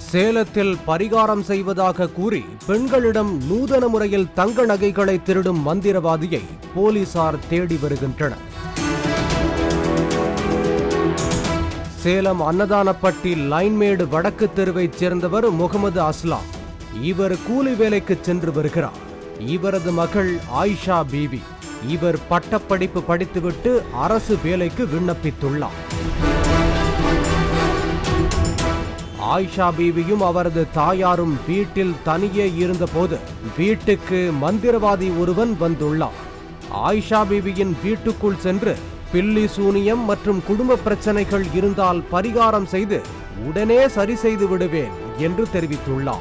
சேலத்தில் பரிகாரம் செய்வதாக கூறி பெண்களிடம் நூதன முறையில் தங்க நகைகளை திருடும் மந்திரவாதியை போலீசார் தேடி வருகின்றனர். சேலம் அன்னதானப்பட்டி லைன்மேடு வடக்கு தெருவைச் சேர்ந்தவர் முகமது அஸ்லாம். இவர் கூலி வேலைக்கு சென்று வருகிறார். இவரது மகள் ஆயிஷா பீவி. இவர் பட்டப்படிப்பு படித்துவிட்டு அரசு வேலைக்கு விண்ணப்பித்துள்ளார். ஆயிஷா பீவியும் அவரது தாயாரும் வீட்டில் தனியே இருந்தபோது வீட்டுக்கு மந்திரவாதி ஒருவன் வந்துள்ளார். ஆயிஷா பீவியின் வீட்டுக்குள் சென்று பில்லி சூனியம் மற்றும் குடும்ப பிரச்சனைகள் இருந்தால் பரிகாரம் செய்து உடனே சரி செய்து விடுவேன் என்று தெரிவித்துள்ளார்.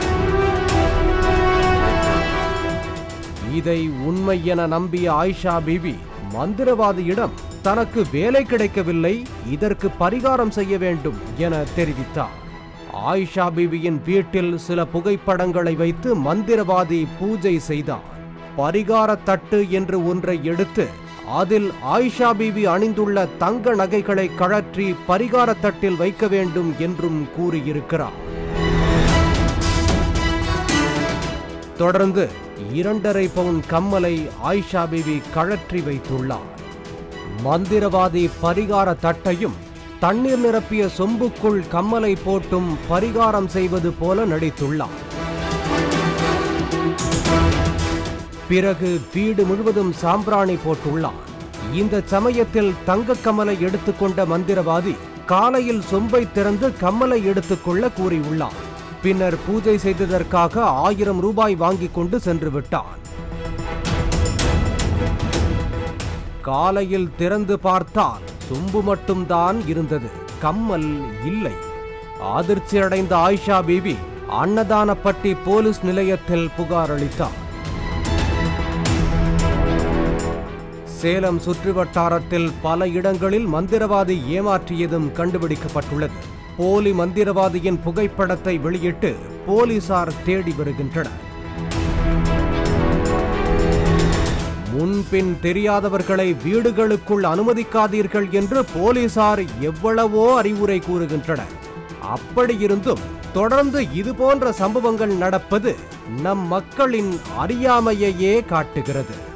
இதை உண்மை என நம்பிய ஆயிஷா பீவி மந்திரவாதியிடம் தனக்கு வேலை கிடைக்கவில்லை, இதற்கு பரிகாரம் செய்ய வேண்டும் என தெரிவித்தார். ஆயிஷா பீவியின் வீட்டில் சில புகைப்படங்களை வைத்து மந்திரவாதி பூஜை செய்தார். பரிகார தட்டு என்று ஒன்றை எடுத்து அதில் ஆயிஷா பீவி அணிந்துள்ள தங்க நகைகளை கழற்றி பரிகார தட்டில் வைக்க வேண்டும் என்றும் கூறியிருக்கிறார். தொடர்ந்து 2.5 பவுன் கம்மலை ஆயிஷா பீவி கழற்றி வைத்துள்ளார். மந்திரவாதி பரிகார தட்டையும் தண்ணீர் நிரப்பிய சொம்புக்குள் கம்மலை போட்டும் பரிகாரம் செய்வது போல நடித்துள்ளார். பிறகு வீடு முழுவதும் சாம்பிராணி போட்டுள்ளார். இந்த சமயத்தில் தங்க கம்மலை எடுத்துக்கொண்ட மந்திரவாதி காலையில் சொம்பை திறந்து கம்மலை எடுத்துக்கொள்ள கூறியுள்ளார். பின்னர் பூஜை செய்ததற்காக 1000 ரூபாய் வாங்கிக் கொண்டு சென்று விட்டார். காலையில் திறந்து பார்த்தால் சொம்பு மட்டும்தான் இருந்தது, கம்மல் இல்லை. அதிர்ச்சி அடைந்த ஆயிஷா பீவி அன்னதானப்பட்டி போலீஸ் நிலையத்தில் புகார் அளித்தார். சேலம் சுற்றுவட்டாரத்தில் பல இடங்களில் மந்திரவாதி ஏமாற்றியதும் கண்டுபிடிக்கப்பட்டுள்ளது. போலி மந்திரவாதியின் புகைப்படத்தை வெளியிட்டு போலீசார் தேடி வருகின்றனர். முன்பின் தெரியாதவர்களை வீடுகளுக்குள் அனுமதிக்காதீர்கள் என்று போலீசார் எவ்வளவோ அறிவுரை கூறுகின்றனர். அப்படியிருந்தும் தொடர்ந்து இதுபோன்ற சம்பவங்கள் நடப்பது நம் மக்களின் அறியாமையையே காட்டுகிறது.